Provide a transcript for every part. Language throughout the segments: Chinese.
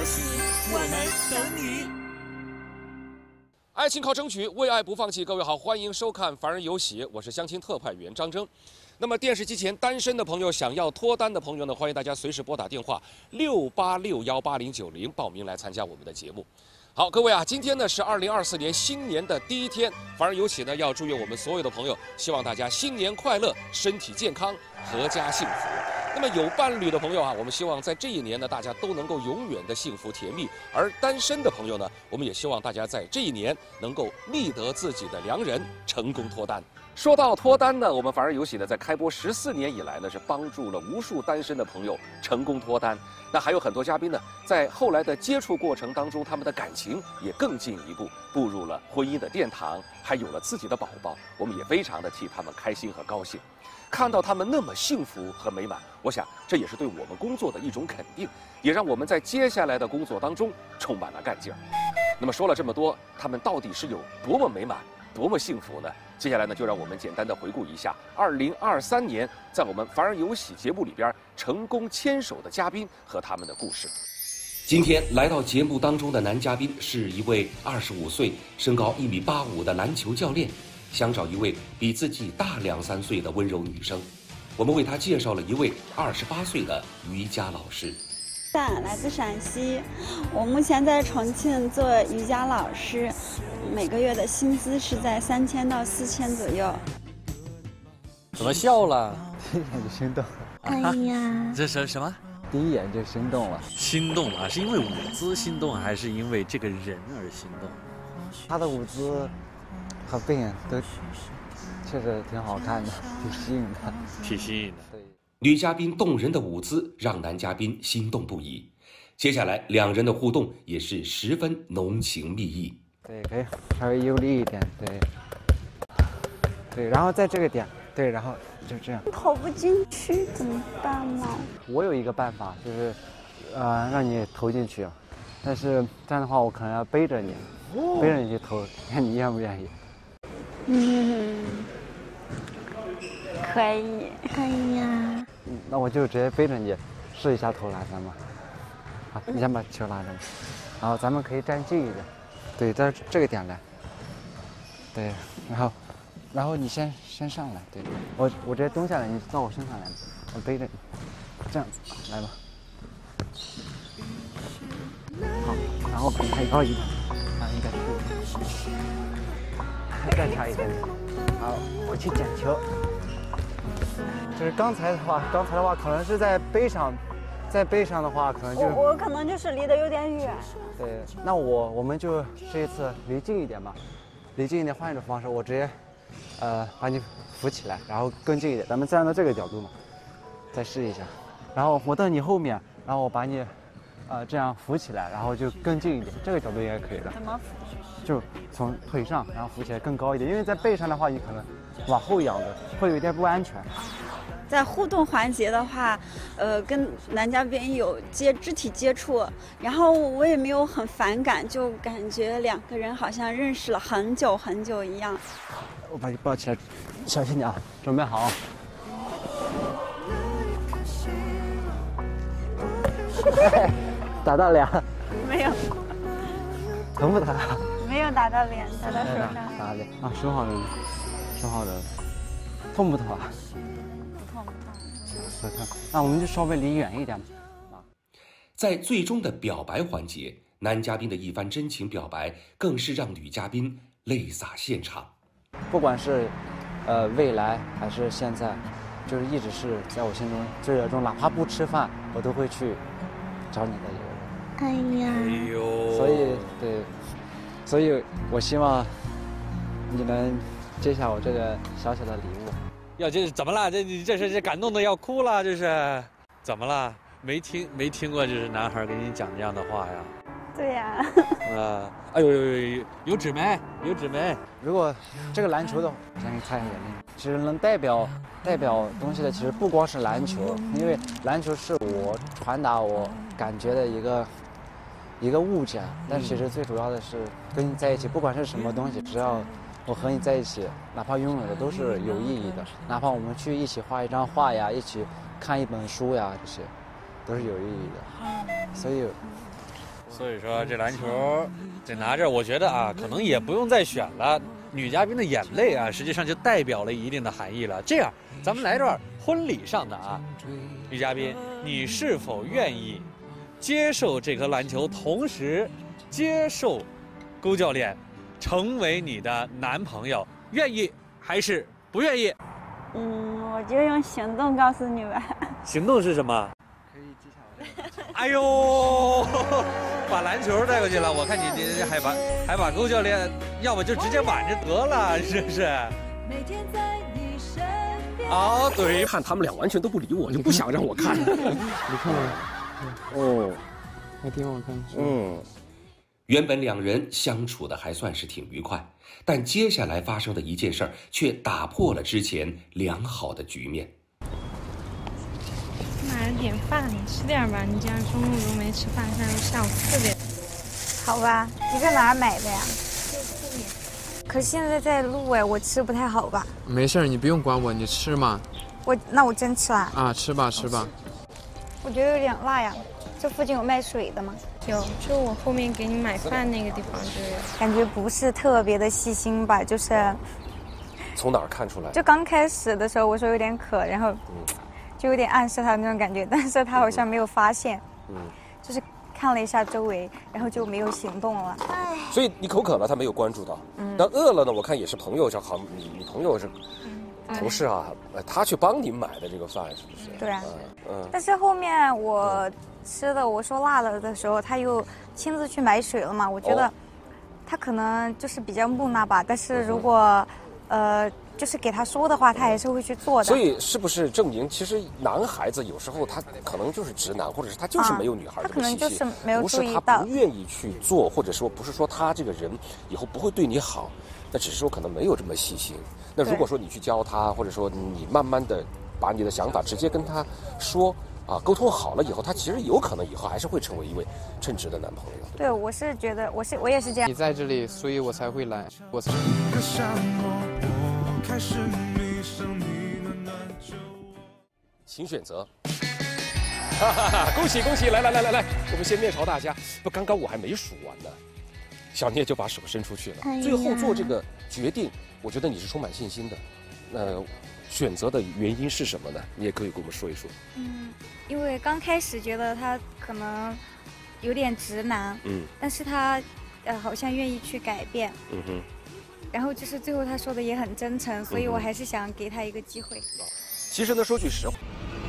喜，我们等你。 爱情靠争取，为爱不放弃。各位好，欢迎收看《凡人有喜》，我是相亲特派员张征。那么电视机前单身的朋友，想要脱单的朋友呢，欢迎大家随时拨打电话686180090报名来参加我们的节目。好，各位啊，今天呢是2024年新年的第一天，凡人有喜呢要祝愿我们所有的朋友，希望大家新年快乐，身体健康，阖家幸福。那么有伴侣的朋友啊，我们希望在这一年呢，大家都能够永远的幸福甜蜜；而单身的朋友呢，我们也希望大家在这一年能够觅得自己的良人，成功脱单。说到脱单呢，我们凡人有喜呢，在开播14年以来呢，是帮助了无数单身的朋友成功脱单。那还有很多嘉宾呢，在后来的接触过程当中，他们的感情也更进一步，步入了婚姻的殿堂，还有了自己的宝宝。我们也非常的替他们开心和高兴。看到他们那么幸福和美满，我想这也是对我们工作的一种肯定，也让我们在接下来的工作当中充满了干劲儿。那么说了这么多，他们到底是有多么美满，多么幸福呢？接下来呢，就让我们简单的回顾一下2023年在我们凡人有喜节目里边成功牵手的嘉宾和他们的故事。今天来到节目当中的男嘉宾是一位25岁、身高1.85米的篮球教练，想找一位比自己大2-3岁的温柔女生。我们为他介绍了一位28岁的瑜伽老师。 来自陕西，我目前在重庆做瑜伽老师，每个月的薪资是在3000到4000左右。 怎么笑了？ 第一眼就心动。 哎呀， 这是什么？ 第一眼就心动了。 心动了，是因为舞姿心动，还是因为这个人而心动？ 他的舞姿和背影都确实挺好看的，挺吸引的。 挺吸引的。 对。 女嘉宾动人的舞姿让男嘉宾心动不已，接下来两人的互动也是十分浓情蜜意。 对，可以稍微用力一点，对，对，然后在这个点，对，然后就这样。 投不进去怎么办呢？ 我有一个办法，就是让你投进去，但是这样的话，我可能要背着你，背着你去投，看你愿不愿意。 可以，可以呀。 那我就直接背着你试一下投篮咱们。好，你先把球拿着，然后咱们可以站近一点，对，在这个点来，对，然后你先上来，对，我直接蹲下来，你到我身上来，我背着你，这样子，来吧。好，然后把你抬高一点，应该是，再差一点。好，我去捡球。就是刚才的话可能是在背上，在背上的话可能就我可能就是离得有点远。 对，那我们就这一次离近一点吧，离近一点，换一种方式，我直接把你扶起来，然后更近一点，咱们站到这个角度嘛，再试一下，然后我到你后面，然后我把你这样扶起来，然后就更近一点，这个角度应该可以了。 怎么扶？ 就从腿上，然后扶起来更高一点，因为在背上的话，你可能往后仰的会有一点不安全。 在互动环节的话，跟男嘉宾有肢体接触，然后我也没有很反感，就感觉两个人好像认识了很久很久一样。 我把你抱起来，小心点啊，准备好。打到脸？ 没有。 疼不疼？ 没有打到脸，打到手上。 打到脸啊，手好人，手好人。痛不痛啊？不痛。那我们就稍微离远一点吧。 在最终的表白环节，男嘉宾的一番真情表白，更是让女嘉宾泪洒现场。 不管是未来还是现在，就是一直是在我心中最热衷，哪怕不吃饭，我都会去找你的一个人。 哎呀， 哎呦， 所以我希望你能接下我这个小小的礼物。 要这怎么了？这是感动的要哭了，这是怎么了？没听过就是男孩给你讲这样的话呀？ 对呀。 哎呦，有纸没？有纸没？ 如果这个篮球的，先给你看一眼睛，其实能代表东西的，其实不光是篮球，因为篮球是我传达我感觉的一个物件，但其实最主要的是跟你在一起，不管是什么东西，只要我和你在一起，哪怕拥有的都是有意义的，哪怕我们去一起画一张画呀，一起看一本书呀，这些都是有意义的。所以所以说这篮球得拿着，我觉得啊，可能也不用再选了。女嘉宾的眼泪啊，实际上就代表了一定的含义了。这样，咱们来段婚礼上的啊，女嘉宾，你是否愿意接受这颗篮球，同时接受勾教练成为你的男朋友？愿意还是不愿意？ 我就用行动告诉你吧。 行动是什么？ 可以技巧。 哎呦，把篮球带过去了。我看你还把勾教练，要不就直接挽着得了，是不是？哦，对， 看他们俩完全都不理我，就不想让我看。 你看吗？ 哦， 还挺好看。 原本两人相处的还算是挺愉快，但接下来发生的一件事儿却打破了之前良好的局面。 买了点饭，你吃点吧。你家中午都没吃饭，现在都下午4点。 好吧，你在哪儿买的呀？可是现在在录哎，我吃不太好吧？ 没事，你不用管我，你吃嘛。 那我真吃了啊，吃吧吃吧。 我觉得有点辣呀。这附近有卖水的吗？ 有，就我后面给你买饭那个地方就有。 感觉不是特别的细心吧，就是。 从哪儿看出来？ 就刚开始的时候我说有点渴，然后就有点暗示他那种感觉，但是他好像没有发现。就是看了一下周围，然后就没有行动了。 所以你口渴了，他没有关注到。但饿了呢，我看也是朋友，正好你朋友是同事啊，他去帮你买的这个饭是不是？ 对啊。但是后面我吃的我说辣了的时候，他又亲自去买水了嘛。我觉得他可能就是比较木讷吧，但是如果就是给他说的话，他还是会去做的。 所以是不是证明，其实男孩子有时候他可能就是直男，或者是他就是没有女孩这么细心， 他可能就是没有注意到， 不是他不愿意去做，或者说不是说他这个人以后不会对你好，那只是说可能没有这么细心。那如果说你去教他，或者说你慢慢的把你的想法直接跟他说啊，沟通好了以后，他其实有可能以后还是会成为一位称职的男朋友。 对，我是觉得我也是这样。 你在这里，所以我才会来，我才。 请选择。恭喜恭喜！来，我们先面朝大家。不，刚刚我还没数完呢，小聂就把手伸出去了。最后做这个决定，我觉得你是充满信心的。那选择的原因是什么呢？你也可以跟我们说一说。 因为刚开始觉得他可能有点直男，但是他好像愿意去改变，然后就是最后他说的也很真诚，所以我还是想给他一个机会。 其实呢，说句实话。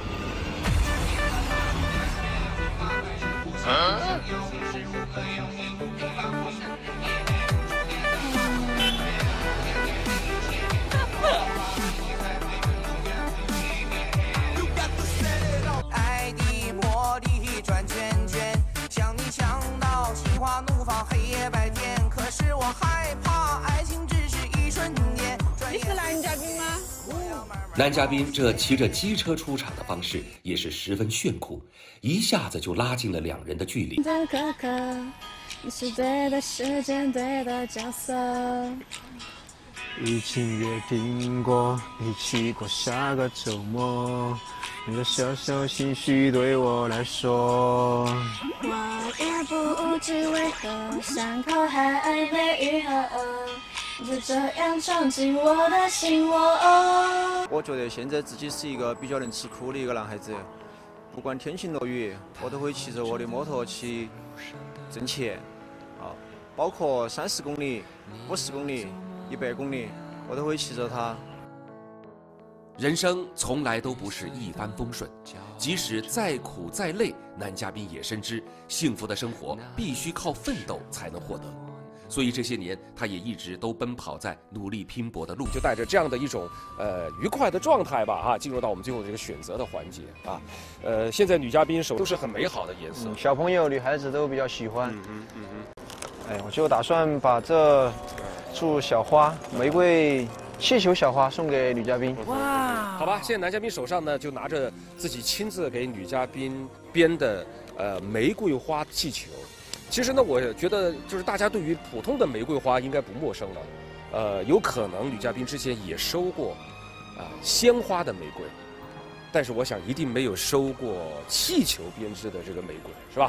爱的魔力转圈圈，想你想到心花怒放，黑夜白天。可是我害怕，爱情只是一瞬间。 你是男嘉宾吗？ 男嘉宾这骑着机车出场的方式也是十分炫酷，一下子就拉近了两人的距离。 哥哥，你是对的时间，对的角色。 已经约定过，一起过下个周末。你的小小心绪对我来说， 我也不知为何伤口还没愈合，就这样闯进我的心窝。 我觉得现在自己是一个比较能吃苦的一个男孩子，不管天晴落雨，我都会骑着我的摩托去挣钱，包括30公里、50公里、100公里，我都会骑着它。 人生从来都不是一帆风顺，即使再苦再累，男嘉宾也深知幸福的生活必须靠奋斗才能获得。所以这些年，他也一直都奔跑在努力拼搏的路，就带着这样的一种愉快的状态吧，进入到我们最后的这个选择的环节啊。现在女嘉宾手都是很美好的颜色， 小朋友、女孩子都比较喜欢。我就打算把这束小花，玫瑰气球小花送给女嘉宾。 哇，好吧，现在男嘉宾手上呢就拿着自己亲自给女嘉宾编的玫瑰花气球。其实呢，我觉得就是大家对于普通的玫瑰花应该不陌生了，有可能女嘉宾之前也收过鲜花的玫瑰，但是我想一定没有收过气球编织的这个玫瑰，是吧？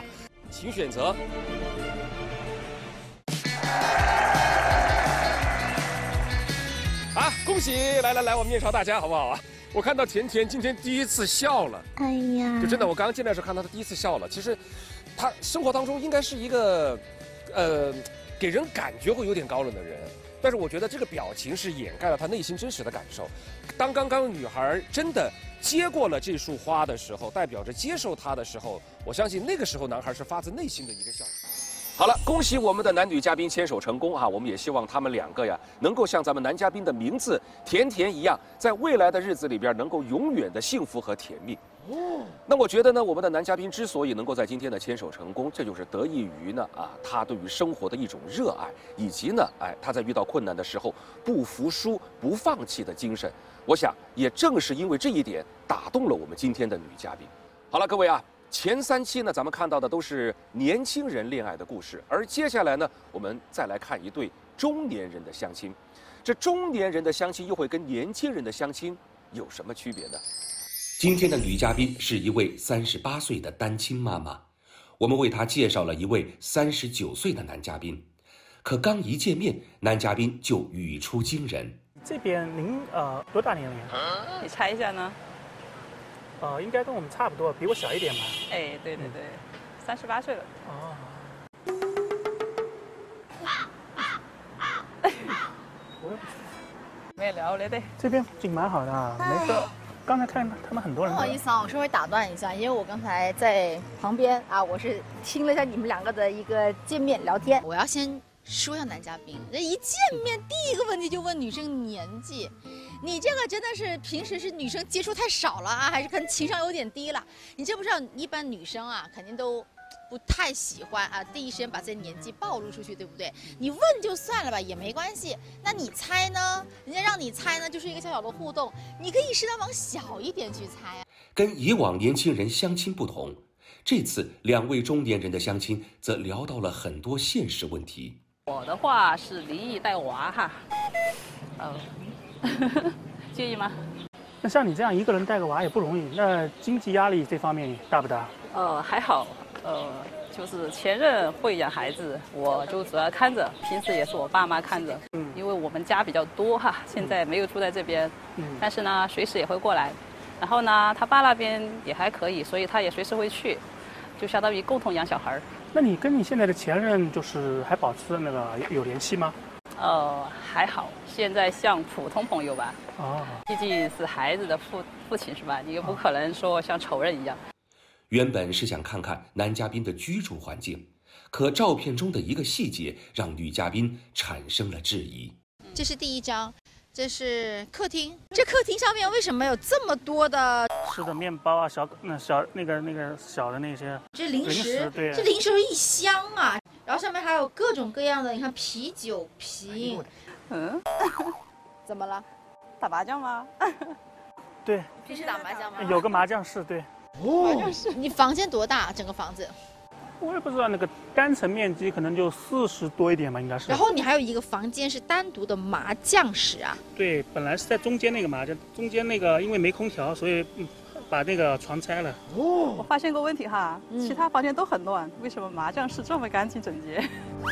请选择。啊，恭喜！来，我们面朝大家，好不好啊？我看到甜甜今天第一次笑了。 哎呀， 就真的，我刚刚进来的时候看到她第一次笑了。其实，她生活当中应该是一个，给人感觉会有点高冷的人。但是我觉得这个表情是掩盖了她内心真实的感受。当刚刚女孩真的接过了这束花的时候，代表着接受她的时候，我相信那个时候男孩是发自内心的一个笑容。好了，恭喜我们的男女嘉宾牵手成功啊！我们也希望他们两个呀，能够像咱们男嘉宾的名字甜甜一样，在未来的日子里边能够永远的幸福和甜蜜。那我觉得呢，我们的男嘉宾之所以能够在今天的牵手成功，这就是得益于呢他对于生活的一种热爱，以及呢他在遇到困难的时候不服输、不放弃的精神。我想也正是因为这一点打动了我们今天的女嘉宾。好了，各位啊。前3期呢，咱们看到的都是年轻人恋爱的故事，而接下来呢，我们再来看一对中年人的相亲。这中年人的相亲又会跟年轻人的相亲有什么区别呢？今天的女嘉宾是一位38岁的单亲妈妈，我们为她介绍了一位39岁的男嘉宾。可刚一见面，男嘉宾就语出惊人。 这边您多大年龄？ 你猜一下呢？ 应该跟我们差不多，比我小一点嘛。 哎，对，38岁了。 哦。 没聊了的。 这边景蛮好的啊，没事。刚才看他们很多人。 不好意思啊，我稍微打断一下，因为我刚才在旁边啊，我是听了一下你们两个的一个见面聊天。我要先说一下男嘉宾，这一见面第一个问题就问女生年纪。你这个真的是平时是女生接触太少了啊，还是可能情商有点低了？你知不知道，一般女生啊，肯定都不太喜欢啊，第一时间把自己年纪暴露出去，对不对？你问就算了吧，也没关系。那你猜呢？人家让你猜呢，就是一个小小的互动，你可以适当往小一点去猜啊。 跟以往年轻人相亲不同，这次2位中年人的相亲则聊到了很多现实问题。 我的话是离异带娃哈，介意吗？ 那像你这样一个人带个娃也不容易，那经济压力这方面大不大？ 还好，就是前任会养孩子，我就主要看着，平时也是我爸妈看着。因为我们家比较多哈，现在没有住在这边，但是呢，随时也会过来。然后呢，他爸那边也还可以，所以他也随时会去，就相当于共同养小孩。 那你跟你现在的前任就是还保持那个有联系吗？ 还好，现在像普通朋友吧。 哦， 毕竟是孩子的父亲是吧？你又不可能说像仇人一样。 原本是想看看男嘉宾的居住环境，可照片中的一个细节让女嘉宾产生了质疑。 这是第一张，这是客厅。这客厅上面为什么有这么多的吃的面包啊，小那个小的那些？ 这零食， 对， 这零食有一箱啊。然后上面还有各种各样的，你看啤酒瓶。怎么了？ 打麻将吗？ 对。 平时打麻将吗？ 有个麻将室，对。 麻将室。你房间多大？整个房子？ 我也不知道，那个单层面积可能就40多一点吧，应该是。 然后你还有一个房间是单独的麻将室啊？ 对，本来是在中间那个麻将，中间那个因为没空调，所以把那个床拆了。 我发现个问题哈，其他房间都很乱，为什么麻将室这么干净整洁？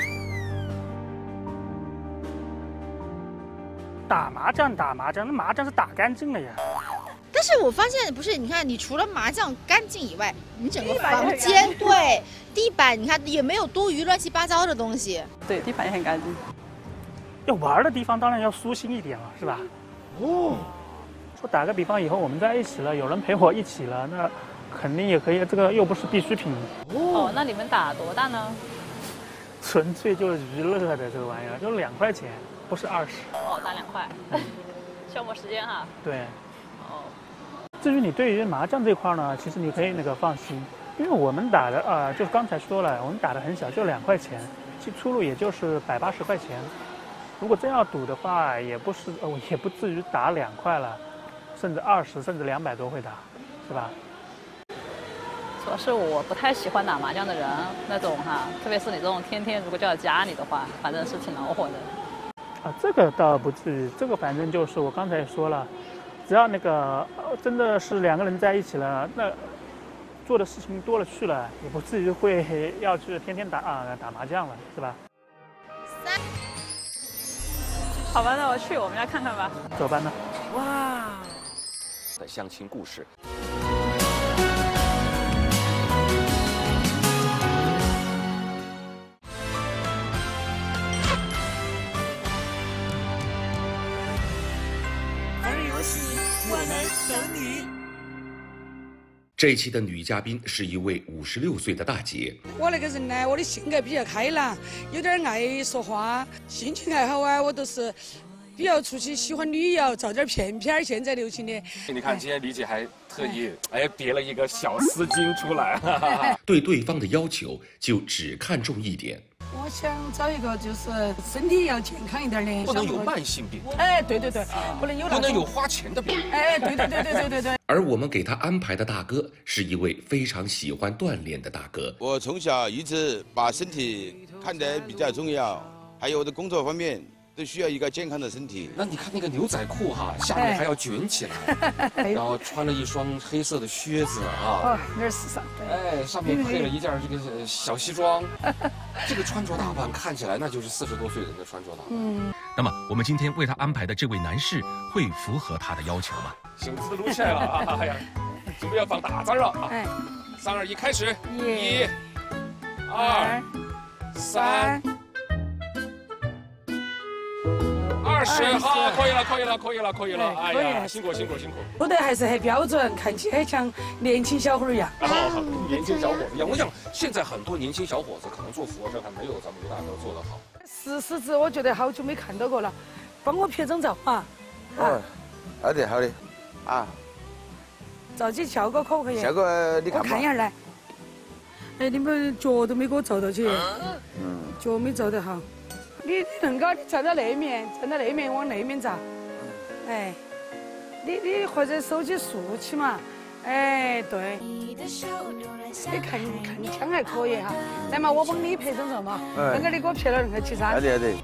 打麻将，那麻将是打干净了呀。 但是我发现不是，你看，你除了麻将干净以外，你整个房间对地板，你看也没有多余乱七八糟的东西。 对，地板也很干净。 要玩的地方当然要舒心一点了，是吧？说打个比方，以后我们在一起了，有人陪我一起了，那肯定也可以，这个又不是必需品。 那你们打多大呢？ 纯粹就是娱乐的这个玩意儿，就2块钱，不是20。 打2块，消磨时间哈。 对。至于你对于麻将这块呢，其实你可以那个放心，因为我们打的就是刚才说了，我们打的很小，就2块钱，其出路也就是180块钱。如果真要赌的话，也不至于打2块了，甚至20，甚至200多会打，是吧？ 主要是我不太喜欢打麻将的人那种哈，特别是你这种天天如果叫到家里的话，反正是挺恼火的。 这个倒不至于，这个反正就是我刚才说了，只要那个真的是2个人在一起了，那做的事情多了去了，也不至于会要去天天打麻将了，是吧？ 好吧，那我去我们家看看吧。 走吧，那。 哇， 的相亲故事。 玩游戏，我们等你。 这一期的女嘉宾是一位56岁的大姐。 我那个人呢，我的性格比较开朗，有点爱说话，兴趣爱好啊，我都是比较出去喜欢旅游，照点片片，现在流行的。 你看，今天李姐还特意别了一个小丝巾出来。对对方的要求就只看重一点。 我想找一个就是身体要健康一点的， 不能有慢性病。 对，不能有那种， 不能有花钱的病。 对。 而我们给他安排的大哥是一位非常喜欢锻炼的大哥。 我从小一直把身体看得比较重要，还有我的工作方面都需要一个健康的身体。 那你看那个牛仔裤哈，下面还要卷起来，然后穿了一双黑色的靴子啊， 有点时尚。 上面配了一件这个小西装，这个穿着打扮看起来那就是40多岁人的穿着打扮。 那么我们今天为他安排的这位男士会符合他的要求吗？ 行字路线了啊！哎呀，准备要放大字了啊！3、2、1，开始！1、2、3。20，好，可以了！哎呀，辛苦！ 不得还是很标准，看起来像年轻小伙一样。 年轻小伙子一样。我想现在很多年轻小伙子可能做俯卧撑还没有咱们刘大哥做得好。 石子，我觉得好久没看到过了，帮我拍张照嘛。 好的。啊， 照起效果可不可以？ 效果你看嘛。 我看一下来。你们脚都没给我照到起。脚没照得好。你恁个，你站在那面往那面照。你或者手机竖起嘛。对。你看腔还可以哈。来嘛，我帮你拍张照嘛。刚刚你给我拍了那个起噻。 好的。 对。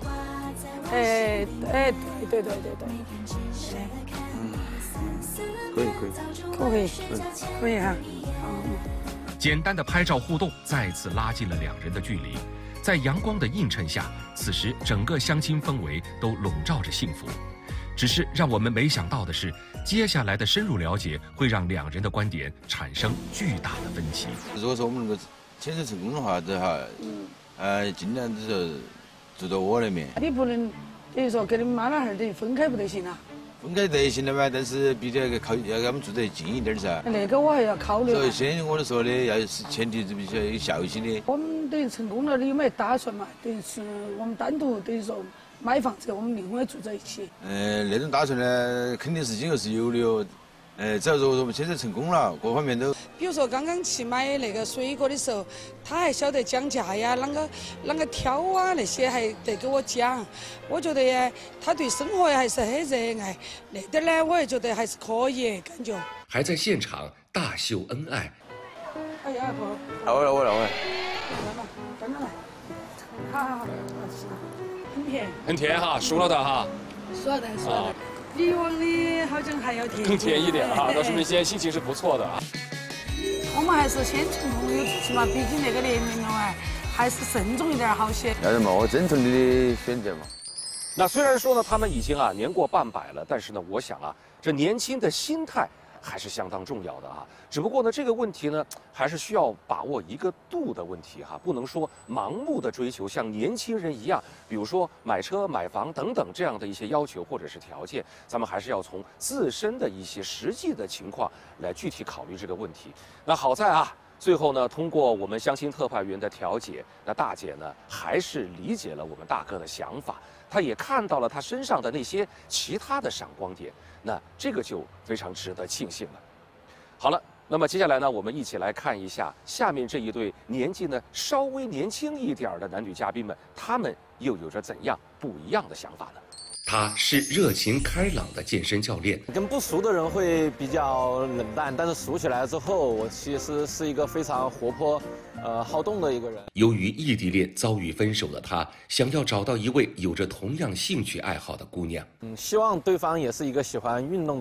可以哈。 简单的拍照互动再次拉近了两人的距离，在阳光的映衬下，此时整个相亲氛围都笼罩着幸福。只是让我们没想到的是，接下来的深入了解会让两人的观点产生巨大的分歧。 如果说我们能够牵手成功的话，尽量就是住到我那边。 你不能等于说跟你们妈老汉儿等于分开不得行啊？ 分开得行的嘛，但是必须要跟他们住得近一点噻。 那个我还要考虑。 所以先我说的，要是前提是必须要有孝心的。 我们等于成功了，你有没有打算嘛？等于是我们单独等于说买房子，我们另外住在一起。 那种打算呢，肯定是今后是有的哟。只要说我们牵扯成功了，各方面都。 比如说刚刚去买那个水果的时候，他还晓得讲价呀，啷个挑啊那些还得给我讲。我觉得呀，他对生活还是很热爱，那点呢我也觉得还是可以，感觉。 还在现场大秀恩爱。 哎呀，不。 我来。 来吧，跟着来。好， 很甜哈，熟了的哈。 熟了的。比往的好像还要甜， 更甜一点啊！那说明现在心情是不错的啊。 我们还是先从朋友做起嘛，毕竟那个年龄了哎，还是慎重一点好些。 要得嘛，我尊重你的选择嘛。 那虽然说呢，他们已经年过半百了，但是呢，我想这年轻的心态还是相当重要的啊。只不过呢，这个问题呢，还是需要把握一个度的问题哈，不能说盲目的追求像年轻人一样，比如说买车、买房等等这样的一些要求或者是条件，咱们还是要从自身的一些实际的情况来具体考虑这个问题。那好在最后呢，通过我们相亲特派员的调解，那大姐呢还是理解了我们大哥的想法，她也看到了他身上的那些其他的闪光点，那这个就非常值得庆幸了。好了。那么接下来呢，我们一起来看一下下面这一对年纪呢稍微年轻一点的男女嘉宾们，他们又有着怎样不一样的想法呢？他是热情开朗的健身教练， 跟不熟的人会比较冷淡，但是熟起来之后，我其实是一个非常活泼、好动的一个人。 由于异地恋遭遇分手的他，想要找到一位有着同样兴趣爱好的姑娘。 希望对方也是一个喜欢运动的。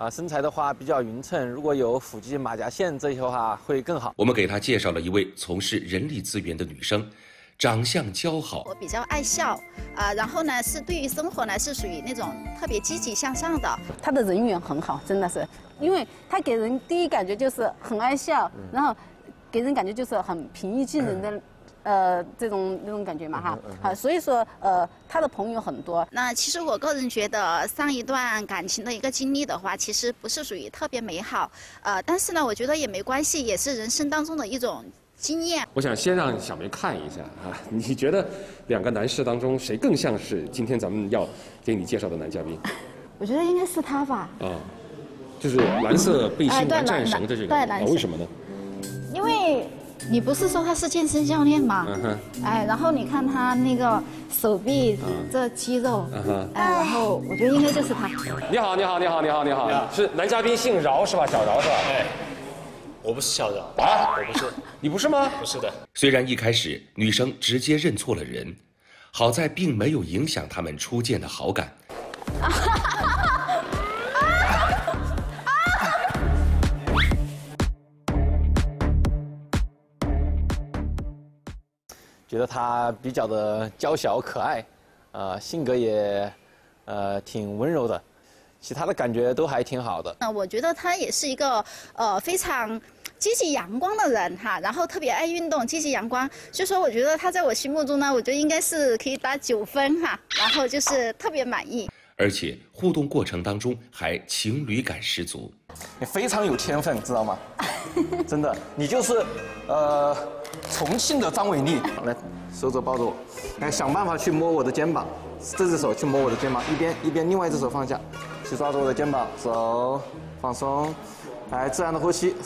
身材的话比较匀称，如果有腹肌、马甲线这些话会更好。 我们给他介绍了一位从事人力资源的女生，长相姣好， 我比较爱笑然后呢是对于生活呢是属于那种特别积极向上的。 他的人缘很好，真的是，因为他给人第一感觉就是很爱笑，然后给人感觉就是很平易近人的。那种感觉嘛哈，好，所以说他的朋友很多。 那其实我个人觉得上一段感情的一个经历的话，其实不是属于特别美好，但是呢，我觉得也没关系，也是人生当中的一种经验。 我想先让小梅看一下啊，你觉得两个男士当中谁更像是今天咱们要给你介绍的男嘉宾？ 我觉得应该是他吧。 就是蓝色背心玩战绳的这个，为什么呢？ 因为你不是说他是健身教练吗？然后你看他那个手臂这肌肉，然后我觉得应该就是他。 你好，是男嘉宾姓饶是吧？小饶是吧？ 我不是小饶我不是。 你不是吗？ 不是的。 虽然一开始女生直接认错了人，好在并没有影响他们初见的好感。 觉得他比较的娇小可爱，性格也挺温柔的，其他的感觉都还挺好的。 我觉得他也是一个非常积极阳光的人哈，然后特别爱运动，积极阳光，所以说我觉得他在我心目中呢，我觉得应该是可以打9分哈，然后就是特别满意。 而且互动过程当中还情侣感十足。 你非常有天分，知道吗？真的，你就是重庆的张伟丽。来，手肘抱着我，来想办法去摸我的肩膀，这只手去摸我的肩膀，一边另外一只手放下，去抓住我的肩膀，手放松，来自然的呼吸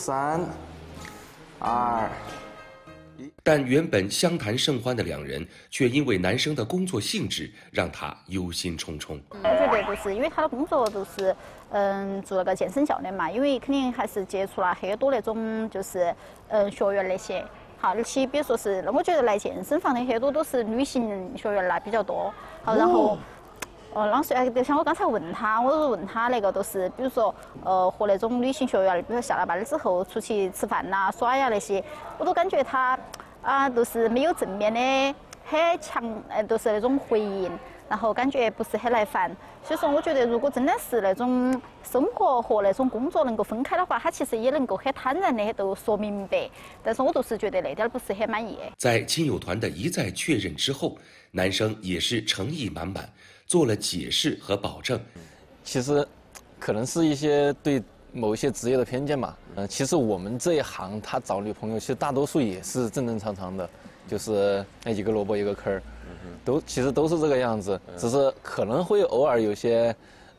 ，3、2。 但原本相谈甚欢的两人，却因为男生的工作性质，让他忧心忡忡。 我觉得就是因为他的工作都是，做了个健身教练嘛，因为肯定还是接触了很多那种就是学员那些。好，而且比如说是，我觉得来健身房的很多都是女性学员啦比较多。好，然后。当时像我刚才问他，我都问他那个都是，比如说和那种女性学员，比如下了班之后出去吃饭呐、耍呀那些，我都感觉他都是没有正面的很强，都是那种回应，然后感觉不是很耐烦。所以说，我觉得如果真的是那种生活和那种工作能够分开的话，他其实也能够很坦然的都说明白。但是我都是觉得那点不是很满意。 在亲友团的一再确认之后，男生也是诚意满满。做了解释和保证， 其实可能是一些对某一些职业的偏见嘛。其实我们这一行，他找女朋友，其实大多数也是正正常常的，就是一个萝卜一个坑儿，其实都是这个样子，只是可能会偶尔有些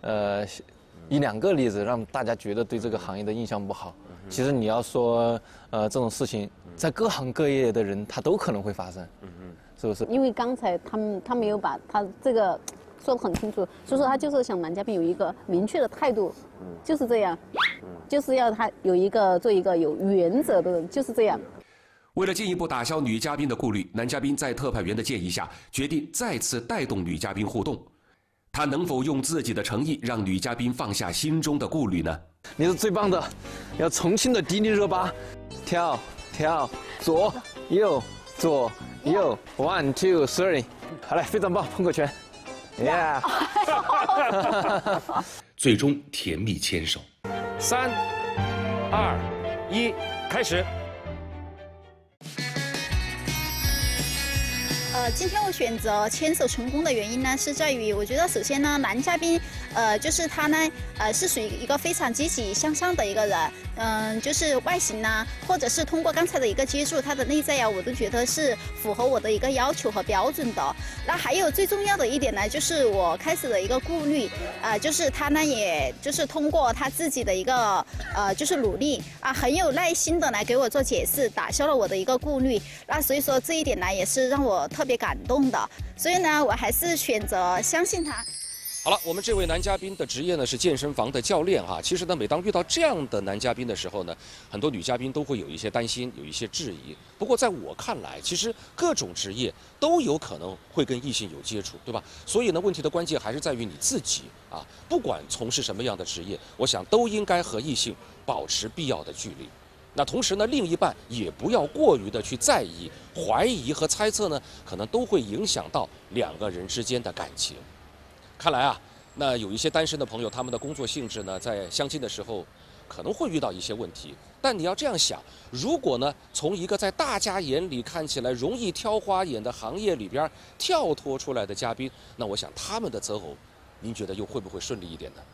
1、2个例子让大家觉得对这个行业的印象不好。其实你要说这种事情，在各行各业的人他都可能会发生，是不是？ 因为刚才他没有把他这个说得很清楚，所以说他就是想男嘉宾有一个明确的态度，就是这样，就是要他做一个有原则的人，就是这样。 为了进一步打消女嘉宾的顾虑，男嘉宾在特派员的建议下，决定再次带动女嘉宾互动。他能否用自己的诚意让女嘉宾放下心中的顾虑呢？ 你是最棒的，要重庆的迪丽热巴，跳，左右左右，1、2、3，好嘞，非常棒，碰个拳。Yeah 最终甜蜜牵手。 3、2、1，开始。 今天我选择牵手成功的原因呢，是在于我觉得首先呢，男嘉宾，就是他呢，是属于一个非常积极向上的一个人，就是外形呢，或者是通过刚才的一个接触，他的内在呀，我都觉得是符合我的一个要求和标准的。那还有最重要的一点呢，就是我开始的一个顾虑，就是他呢，也就是通过他自己的一个就是努力很有耐心的来给我做解释，打消了我的一个顾虑。那所以说这一点呢，也是让我特别感动的。所以呢，我还是选择相信他。 好了，我们这位男嘉宾的职业呢是健身房的教练啊。其实呢，每当遇到这样的男嘉宾的时候呢，很多女嘉宾都会有一些担心，有一些质疑。不过在我看来，其实各种职业都有可能会跟异性有接触，对吧？所以呢，问题的关键还是在于你自己啊。不管从事什么样的职业，我想都应该和异性保持必要的距离。那同时呢，另一半也不要过于的去在意、怀疑和猜测呢，可能都会影响到两个人之间的感情。看来啊，那有一些单身的朋友，他们的工作性质呢，在相亲的时候可能会遇到一些问题。但你要这样想，如果呢，从一个在大家眼里看起来容易挑花眼的行业里边跳脱出来的嘉宾，那我想他们的择偶，您觉得又会不会顺利一点呢？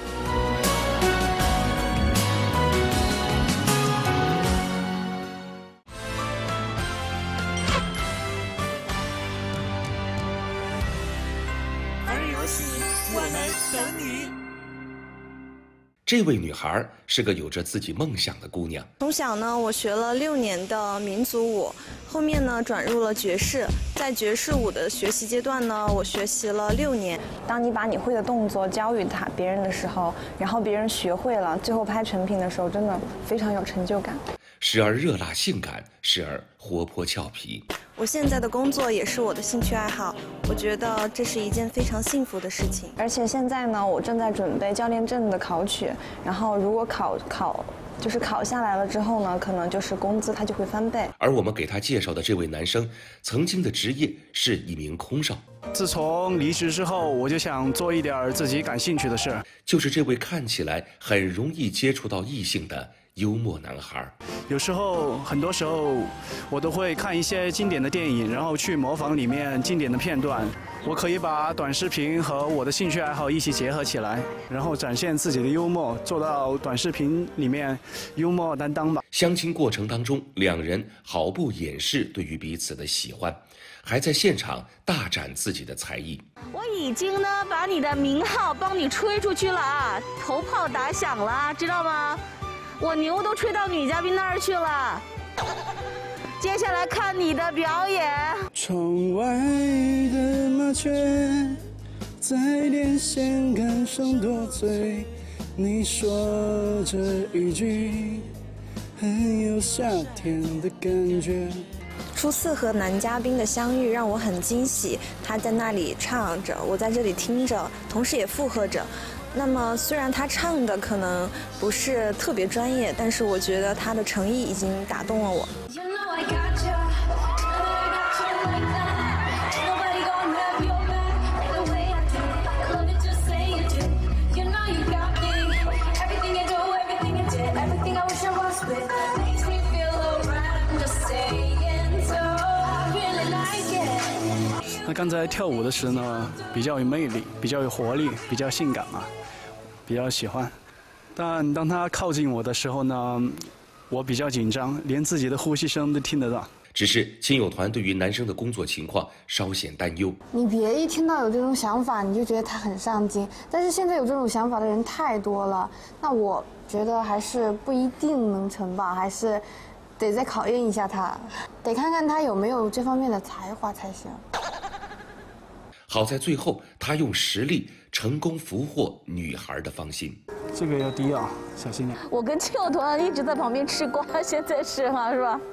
我们等你。 这位女孩是个有着自己梦想的姑娘。 从小呢，我学了6年的民族舞，后面呢转入了爵士。在爵士舞的学习阶段呢，我学习了6年。当你把你会的动作教予别人的时候，然后别人学会了，最后拍成品的时候，真的非常有成就感。 时而热辣性感，时而活泼俏皮。 我现在的工作也是我的兴趣爱好，我觉得这是一件非常幸福的事情。而且现在呢，我正在准备教练证的考取，然后如果考下来了之后呢，可能就是工资它就会翻倍。 而我们给他介绍的这位男生，曾经的职业是一名空少。 自从离职之后，我就想做一点自己感兴趣的事。 就是这位看起来很容易接触到异性的幽默男孩。 很多时候，我都会看一些经典的电影，然后去模仿里面经典的片段。我可以把短视频和我的兴趣爱好一起结合起来，然后展现自己的幽默，做到短视频里面幽默担当吧。 相亲过程当中，两人毫不掩饰对于彼此的喜欢，还在现场大展自己的才艺。 我已经呢把你的名号帮你吹出去了啊，头炮打响了，知道吗？我牛都吹到女嘉宾那儿去了。接下来看你的表演。 窗外的麻雀在电线杆上多嘴，你说这一句很有夏天的感觉。 初次和男嘉宾的相遇让我很惊喜，他在那里唱着，我在这里听着，同时也附和着。那么虽然他唱的可能不是特别专业，但是我觉得他的诚意已经打动了我。 他刚才跳舞的时呢，比较有魅力，比较有活力，比较性感嘛，比较喜欢。但当他靠近我的时候呢，我比较紧张，连自己的呼吸声都听得到。 只是亲友团对于男生的工作情况稍显担忧。 你别一听到有这种想法，你就觉得他很上进。但是现在有这种想法的人太多了，那我觉得还是不一定能成吧，还是得再考验一下他，得看看他有没有这方面的才华才行。 好在最后，他用实力成功俘获女孩的芳心。 这个要低啊，小心点。 我跟亲友团一直在旁边吃瓜，现在是吗？是吧？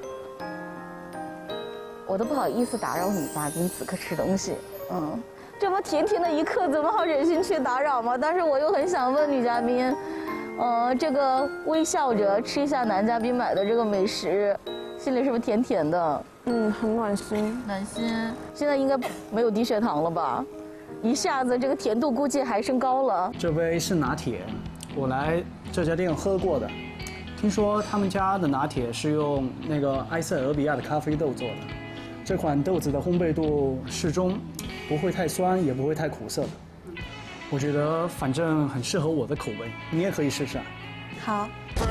我都不好意思打扰女嘉宾此刻吃东西。这么甜甜的一刻，怎么好忍心去打扰吗？但是我又很想问女嘉宾，这个微笑着吃一下男嘉宾买的这个美食，心里是不是甜甜的？ 很暖心。 暖心。现在应该没有低血糖了吧？一下子这个甜度估计还升高了。 这杯是拿铁，我来这家店喝过的。听说他们家的拿铁是用那个埃塞俄比亚的咖啡豆做的，这款豆子的烘焙度适中，不会太酸，也不会太苦涩的。我觉得反正很适合我的口味，你也可以试试。 好。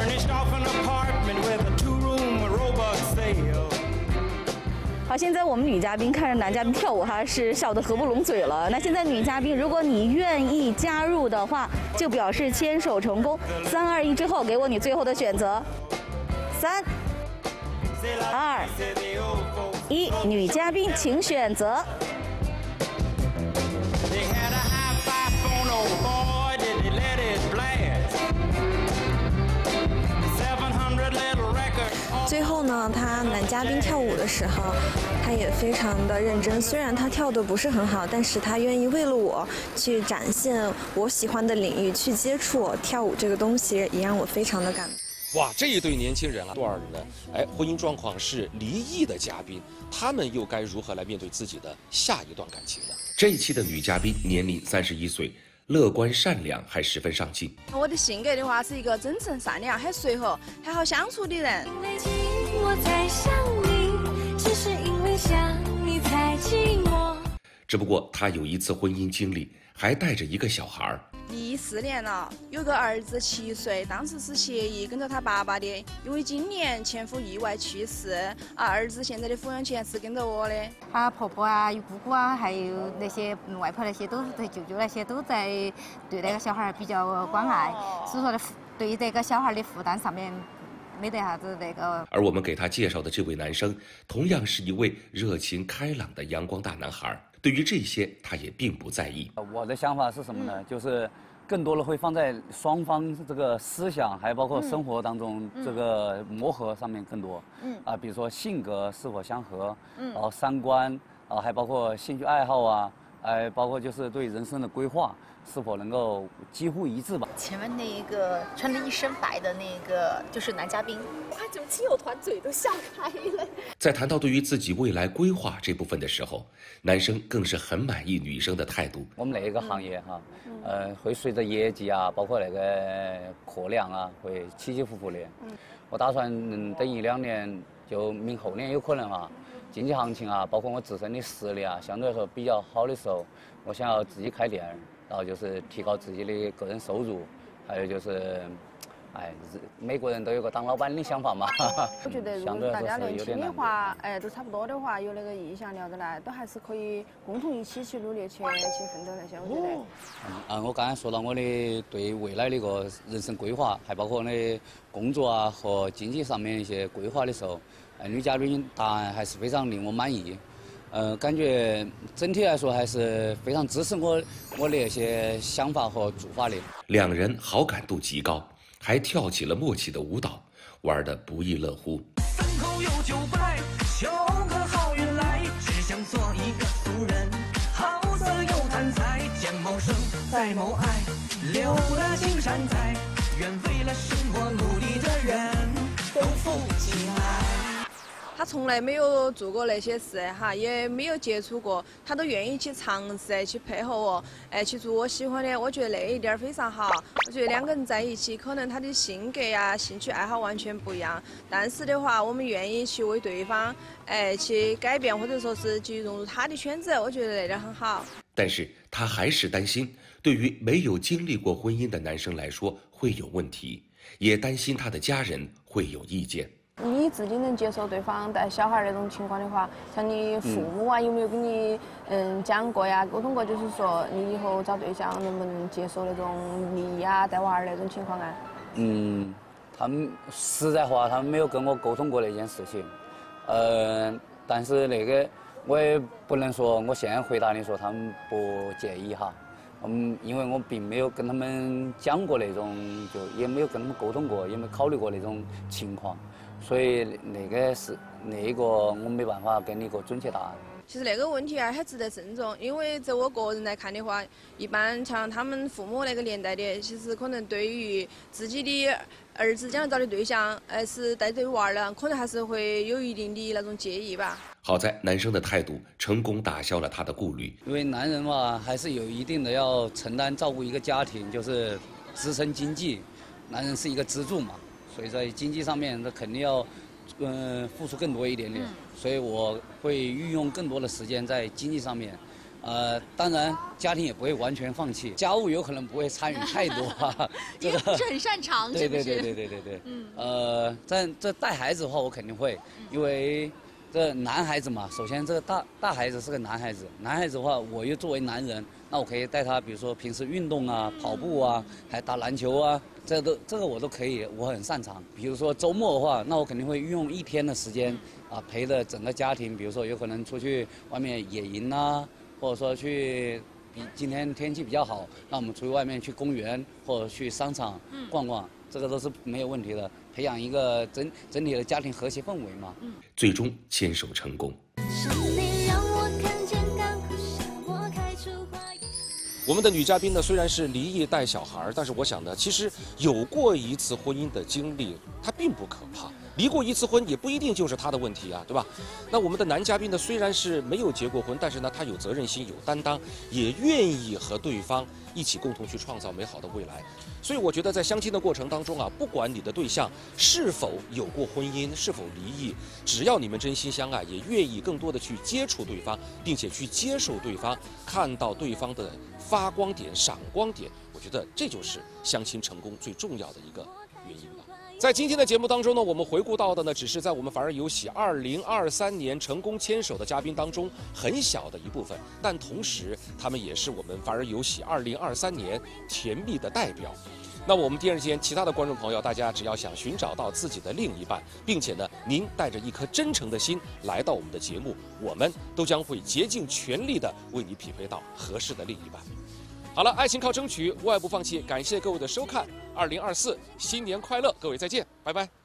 好，现在我们女嘉宾看着男嘉宾跳舞，还是笑得合不拢嘴了。那现在女嘉宾，如果你愿意加入的话，就表示牵手成功。3、2、1之后，给我你最后的选择。3、2、1，女嘉宾请选择。 最后呢，他男嘉宾跳舞的时候，他也非常的认真。虽然他跳得不是很好，但是他愿意为了我去展现我喜欢的领域，去接触跳舞这个东西，也让我非常的感动。 哇，这一对年轻人啊，多少人呢？哎，婚姻状况是离异的嘉宾，他们又该如何来面对自己的下一段感情呢？ 这一期的女嘉宾年龄31岁，乐观善良，还十分上进。 我的性格的话是一个真诚善良、很随和、还好相处的人。 我才想你，只是因为想你才寂寞。 只不过她有一次婚姻经历，还带着一个小孩儿。 14年了，有个儿子7岁，当时是协议跟着他爸爸的，因为今年前夫意外去世，儿子现在的抚养权是跟着我的。 他婆婆啊、有姑姑啊，还有那些外婆那些，都对舅舅那些都在对那个小孩比较关爱，所以说对于这个小孩的负担上面没得啥子那个。 而我们给他介绍的这位男生，同样是一位热情开朗的阳光大男孩。对于这些，他也并不在意。 我的想法是什么呢？就是更多的会放在双方这个思想，还包括生活当中这个磨合上面更多。比如说性格是否相合，然后三观，还包括兴趣爱好啊，包括就是对人生的规划是否能够几乎一致吧。 前面那一个穿着一身白的那个就是男嘉宾，我看整个亲友团嘴都笑开了。 在谈到对于自己未来规划这部分的时候，男生更是很满意女生的态度。 我们那个行业哈，会随着业绩啊，包括那个客量啊，会起起伏伏的。我打算等1-2年，就明后年有可能啊，经济行情啊，包括我自身的实力啊，相对来说比较好的时候，我想要自己开店，然后就是提高自己的个人收入，还有就是，每个人都有个当老板的想法嘛。 我觉得如果大家年轻的话，都差不多的话，有那个意向聊得来，都还是可以共同一起去努力去奋斗那些。我觉得。 我刚才说到我的对未来的一个人生规划，还包括我的工作啊和经济上面一些规划的时候，女嘉宾答案还是非常令我满意。感觉整体来说还是非常支持我的那些想法和做法的。 两人好感度极高，还跳起了默契的舞蹈，玩得不亦乐乎。 3口有9拜，求个好运来，只想做一个俗人，好色又贪财，见谋生，再谋爱，留了青山在，愿为了生活努力的人都富起来。 他从来没有做过那些事哈，也没有接触过，他都愿意去尝试，去配合我，去做我喜欢的。我觉得那一点非常好。我觉得2个人在一起，可能他的性格呀、兴趣爱好完全不一样，但是的话，我们愿意去为对方，去改变，或者说是去融入他的圈子，我觉得那点很好。 但是他还是担心，对于没有经历过婚姻的男生来说会有问题，也担心他的家人会有意见。 你自己能接受对方带小孩那种情况的话，像你父母啊，有没有跟你讲过呀、沟通过？就是说你以后找对象能不能接受那种离异啊、带娃儿那种情况啊？ 他们实在话，他们没有跟我沟通过那件事情。但是那个我也不能说，我现在回答你说他们不介意哈。因为我并没有跟他们讲过那种，就也没有跟他们沟通过，也没考虑过那种情况。所以那个我没办法给你一个准确答案。 其实那个问题还值得慎重，因为在我个人来看的话，一般像他们父母那个年代的，其实可能对于自己的儿子将来找的对象，是带着娃儿了，可能还是会有一定的那种介意吧。 好在男生的态度成功打消了他的顾虑。 因为男人嘛，还是有一定的要承担照顾一个家庭，就是支撑经济，男人是一个支柱嘛。所以在经济上面，他肯定要，付出更多一点点。所以我会运用更多的时间在经济上面。当然，家庭也不会完全放弃，家务有可能不会参与太多哈。 这个不是很擅长，是不是？ 对。这带孩子的话，我肯定会，因为这男孩子嘛，首先这个大孩子是个男孩子，男孩子的话，我又作为男人，那我可以带他，比如说平时运动啊、跑步啊，还打篮球啊。这个我都可以，我很擅长。比如说周末的话，那我肯定会运用1天的时间啊，陪着整个家庭。比如说有可能出去外面野营啊，或者说去，今天天气比较好，那我们出去外面去公园或者去商场逛逛，这个都是没有问题的。 培养一个整体的家庭和谐氛围嘛。 最终牵手成功。 我们的女嘉宾呢，虽然是离异带小孩，但是我想呢，其实有过一次婚姻的经历，它并不可怕。离过一次婚也不一定就是他的问题啊，对吧？那我们的男嘉宾呢，虽然是没有结过婚，但是呢，他有责任心、有担当，也愿意和对方一起共同去创造美好的未来。所以我觉得在相亲的过程当中啊，不管你的对象是否有过婚姻，是否离异，只要你们真心相爱，也愿意更多的去接触对方，并且去接受对方，看到对方的发光点、闪光点，我觉得这就是相亲成功最重要的一个原因吧。在今天的节目当中呢，我们回顾到的呢，只是在我们凡儿有喜2023年成功牵手的嘉宾当中很小的一部分，但同时他们也是我们凡儿有喜2023年甜蜜的代表。那我们电视间其他的观众朋友，大家只要想寻找到自己的另一半，并且呢，您带着一颗真诚的心来到我们的节目，我们都将会竭尽全力的为你匹配到合适的另一半。好了，爱情靠争取，无爱不放弃。感谢各位的收看，2024新年快乐，各位再见，拜拜。